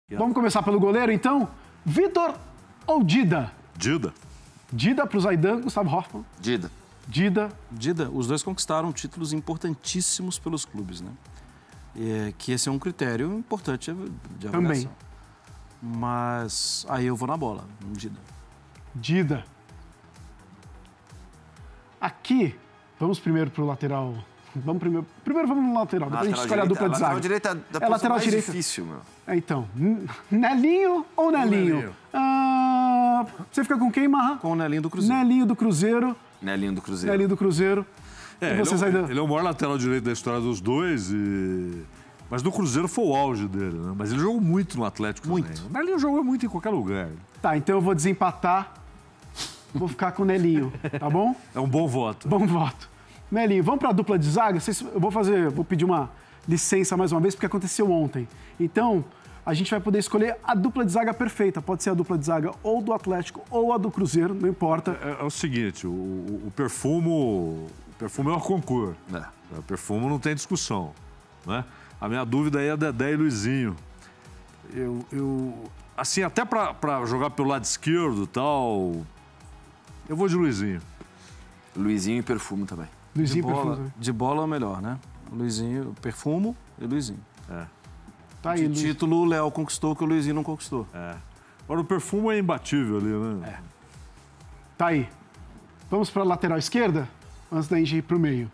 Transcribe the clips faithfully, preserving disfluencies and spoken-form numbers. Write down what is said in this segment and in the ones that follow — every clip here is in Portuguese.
Vamos começar pelo goleiro, então? Vitor ou Dida? Dida. Dida para o Zaidan, Gustavo Hoffmann. Dida. Dida. Dida, os dois conquistaram títulos importantíssimos pelos clubes, né? É, que esse é um critério importante de avaliação. Também. Mas aí eu vou na bola, no Dida. Dida. Aqui, vamos primeiro para o lateral. Vamos primeiro, primeiro vamos no lateral, depois a gente escolhe a dupla de zaga. Lateral direita da é lateral mais direita. difícil, meu. É, então, Nelinho ou Nelinho? Nelinho. Ah, você fica com quem, Marra? Com o Nelinho do Cruzeiro. Nelinho do Cruzeiro. Nelinho do Cruzeiro. Nelinho do Cruzeiro. É, E vocês ele, é o, ainda... ele é o maior lateral direito da história dos dois. E... Mas no Cruzeiro foi o auge dele, né? Mas ele jogou muito no Atlético Muito. também. O Nelinho jogou muito em qualquer lugar. Tá, então eu vou desempatar. Vou ficar com o Nelinho, tá bom? É um bom voto. Bom voto. Nelinho, vamos para a dupla de zaga? Vocês- Eu vou fazer, vou pedir uma licença mais uma vez, porque aconteceu ontem. Então, a gente vai poder escolher a dupla de zaga perfeita. Pode ser a dupla de zaga ou do Atlético ou a do Cruzeiro, não importa. É, é o seguinte, o, o, o perfumo... O perfume é o concurso. É. O perfume não tem discussão, né? A minha dúvida aí é Dedé e Luizinho. Eu, eu assim, até pra, pra jogar pelo lado esquerdo e tal, eu vou de Luizinho. Luizinho e Perfume também. De Luizinho bola, Perfumo. de bola é o melhor, né? Luizinho, Perfumo e Luizinho. É, Tá aí, De Luiz. título, o Léo conquistou que o Luizinho não conquistou. é. Agora, o perfume é imbatível ali, né? É. Tá aí. Vamos para a lateral esquerda? Antes da gente ir para o meio.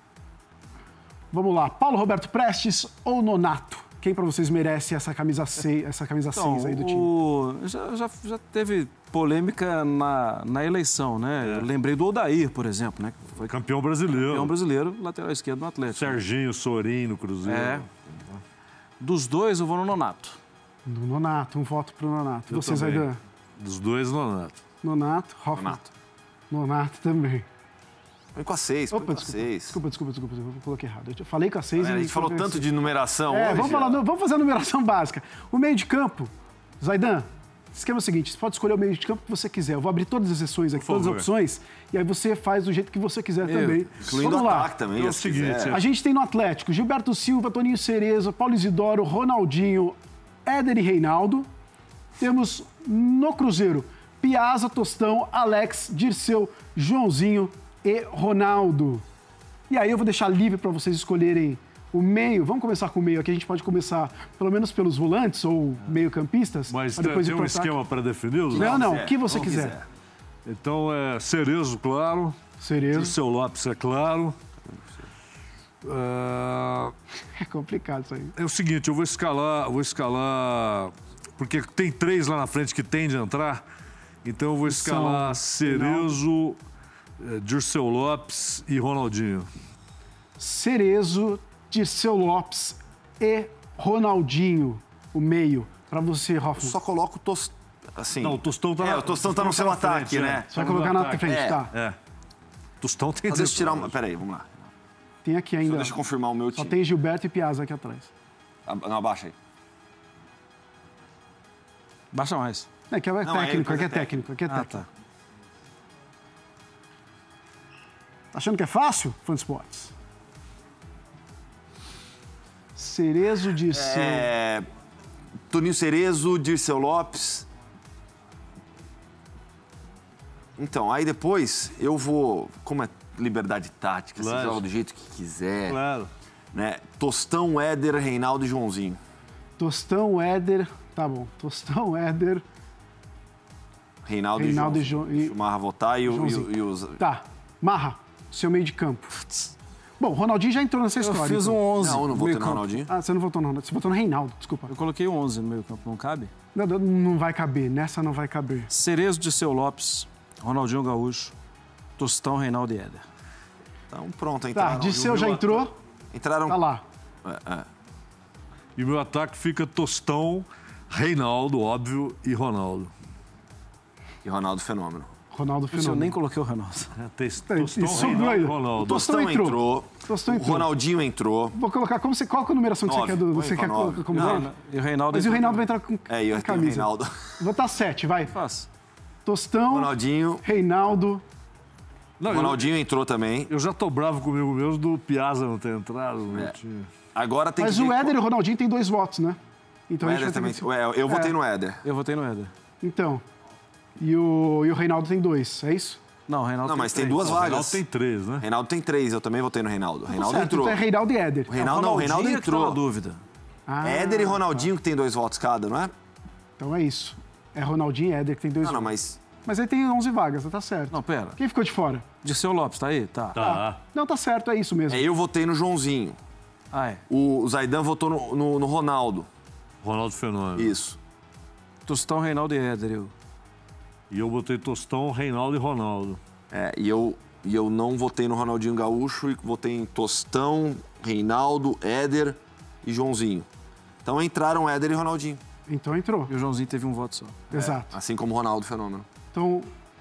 Vamos lá. Paulo Roberto Prestes ou Nonato? Quem para vocês merece essa camisa seis, essa camisa Então, seis aí do time? o... já, já, já teve polêmica na, na eleição, né? Eu lembrei do Odair, por exemplo, né? Que foi Campeão brasileiro. campeão brasileiro, lateral esquerdo no Atlético. Serginho, Sorin no Cruzeiro. É. Dos dois, eu vou no Nonato. Do Nonato, um voto pro Nonato. Eu Vocês, também. Zaidan? Dos dois, Nonato. Nonato, Hoffmann. Nonato. Nonato também. Põe com a seis, põe Opa, com a desculpa, seis. desculpa, desculpa, desculpa, eu coloquei errado. Eu falei com a seis É, e... a gente falou coloquei tanto a de numeração É, hoje. vamos, falar, ó. vamos fazer a numeração básica. O meio de campo, Zaidan, o esquema é o seguinte, você pode escolher o meio de campo que você quiser. Eu vou abrir todas as exceções aqui, Por todas as favor. opções, e aí você faz do jeito que você quiser também. Incluindo Vamos o lá. ataque também, É o se seguinte, quiser. A gente tem no Atlético Gilberto Silva, Toninho Cerezo, Paulo Isidoro, Ronaldinho, Éder e Reinaldo. Temos no Cruzeiro Piazza, Tostão, Alex, Dirceu, Joãozinho e Ronaldo. E aí eu vou deixar livre para vocês escolherem o meio. Vamos começar com o meio aqui. A gente pode começar pelo menos pelos volantes ou meio-campistas. Mas pra tem, depois ir tem um pro ataque. esquema pré-definido? Não, não, quiser, o que você como quiser. quiser. Então, é Cerezo, claro. Cerezo. Dirceu Lopes, é claro. Ah, É complicado isso aí. é o seguinte, eu vou escalar, vou escalar... Porque tem três lá na frente que tem de entrar. Então eu vou escalar São Cerezo, eh, Dirceu Lopes e Ronaldinho. Cerezo, Dirceu Lopes e Ronaldinho, o meio. Para você, Hoffmann. Só coloca o Tostão. Assim, Não, o Tostão tá É, na- o Tostão tá no seu na ataque, frente, né? é. Você vai Tá no colocar na ataque. frente, É. tá? É. Tostão tem Só deixa eu tirar uma... dezenove. Peraí, vamos lá. Tem aqui Só ainda. deixa eu confirmar o meu Só time. tem Gilberto e Piazza aqui atrás. Ah, Não, abaixa aí. Baixa mais. É que é Não, aí técnico, depois aqui é é técnico, aqui é Ah, técnico. tá. Tá achando que é fácil, Fã de Esportes? Cerezo, Dirceu. É... Toninho Cerezo, Dirceu Lopes. Então, aí depois eu vou... Como é liberdade tática, você Lógico. joga do jeito que quiser. Claro. Né? Tostão, Éder, Reinaldo e Joãozinho. Tostão, Éder. Tá bom. Tostão, Éder. Reinaldo, Reinaldo e e Joãozinho. Jo- e- O Marra votar e, o, e, o, Joãozinho. e os... Tá. Marra, seu meio de campo. Bom, o Ronaldinho já entrou nessa Eu história. fiz um então. onze. Não, eu não votei meio no campo. Ronaldinho. Ah, você não votou no Ronaldo. Você votou no Reinaldo, desculpa. Eu coloquei o onze no meio campo, não cabe? Não, não, não vai caber. Nessa não vai caber. Cerezo, Dirceu Lopes, Ronaldinho Gaúcho, Tostão, Reinaldo e Éder. Então, pronto, Tá, entraram. Dirceu já entrou. Entraram... Tá lá. É, é. E o meu ataque fica Tostão, Reinaldo, óbvio, e Ronaldo. E Ronaldo Fenômeno. Ronaldo Isso, eu Fenômeno. nem coloquei o Ronaldo. É, tem Isso Tostão, sobrou aí. Reinaldo, O Ronaldo. Tostão Tostão entrou. entrou. Tostão O entrou. Ronaldinho entrou. Vou colocar. Como você, qual que é a numeração que Nove. você quer? Do, Põe você pra quer nove. como Não, nome? e o Reinaldo... Mas e o Reinaldo vai entrar com É, e eu com tenho o camisa. Reinaldo. Vou botar sete, vai. Faz. Tostão, Ronaldinho. Reinaldo. Não, eu, Ronaldinho entrou também. eu já tô bravo comigo mesmo do Piazza não ter entrado no meu É. time. Agora tem Mas que o ver Éder e o Ronaldinho tem dois votos, né? Então O a gente Éder vai também. ter que... Ué, eu votei É. no Éder. Eu votei no Éder. Então, e o, e o Reinaldo tem dois, é isso? Não, o Reinaldo Não, mas tem três. duas O Reinaldo vagas. tem três, né? Reinaldo tem três, eu também votei no Reinaldo. O Reinaldo Certo, entrou. então é Reinaldo e Éder. O Reinaldo, não, o Reinaldo Ronaldinho é que tá entrou. na dúvida. Ah, Éder e Ronaldinho que tem dois votos cada, não é? Então é isso. É Ronaldinho e Éder que tem dois Não, não, votos. mas. Mas aí tem onze vagas, tá certo. Não, pera. Quem ficou de fora? Dirceu Lopes, tá aí? Tá. Tá. Não, tá certo, é isso mesmo. É, eu votei no Joãozinho. Ah, é. O, o Zaidan votou no, no, no Ronaldo. Ronaldo Fenômeno. Isso. Tostão, Reinaldo e Éder. Eu. E eu botei Tostão, Reinaldo e Ronaldo. É, e eu, e eu não votei no Ronaldinho Gaúcho e votei em Tostão, Reinaldo, Éder e Joãozinho. Então entraram Éder e Ronaldinho. Então entrou. E o Joãozinho teve um voto só. Exato. Assim como o Ronaldo Fenômeno. Então,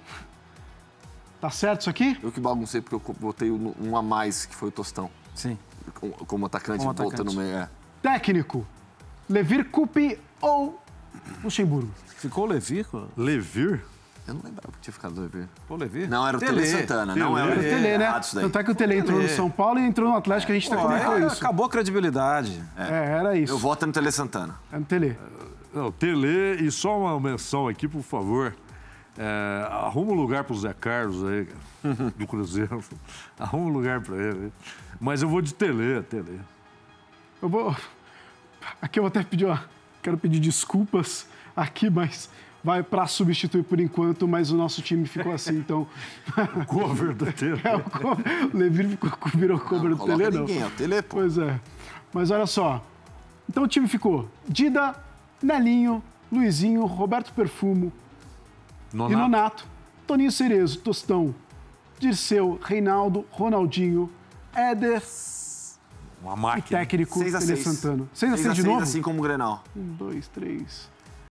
tá certo isso aqui? Eu que baguncei porque eu votei um um a mais, que foi o Tostão. Sim. Com- Como atacante, Como volta atacante. no meio. É. Técnico, Levir Coupe ou Luxemburgo? Ficou o Levir? pô? Levir? Eu não lembrava que tinha ficado do Levir. Ficou o Levir? Não, era o Tele Santana. Não Tele. era Era o Tele, né? errado isso daí. Tanto é que o Tele entrou no Tele. São Paulo e entrou no Atlético, a gente até Pô, comentou é, isso. acabou a credibilidade. É, era isso. Eu voto no Tele Santana. É no Tele. Não, Tele, e só uma menção aqui, por favor. É, arruma um lugar pro Zé Carlos aí, cara, do Cruzeiro. Arruma um lugar pra ele. Mas eu vou de Tele, Tele. Eu vou. Aqui eu vou até pedir, ó. Quero pedir desculpas aqui, mas vai para substituir por enquanto, mas o nosso time ficou assim, então. Cover do Tele. É, o, co- o Levir ficou, virou cover do Coloca Tele, não. ninguém, é o Tele, pô. Pois é. Mas olha só. Então o time ficou Dida, Nelinho, Luizinho, Roberto Perfumo e Nonato. Nonato, Toninho Cerezo, Tostão, Dirceu, Reinaldo, Ronaldinho, Éder Uma e máquina. técnico seis a Tele seis. Santana. seis a seis seis de novo? assim como o Grenal. Um, dois, três.